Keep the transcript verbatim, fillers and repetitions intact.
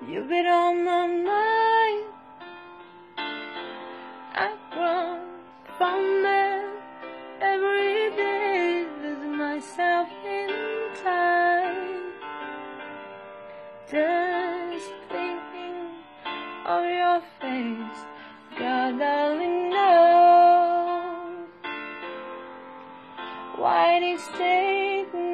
You've been on my mind. I run from it every day, losing myself in time. Just thinking of your face, God only knows why they stayed.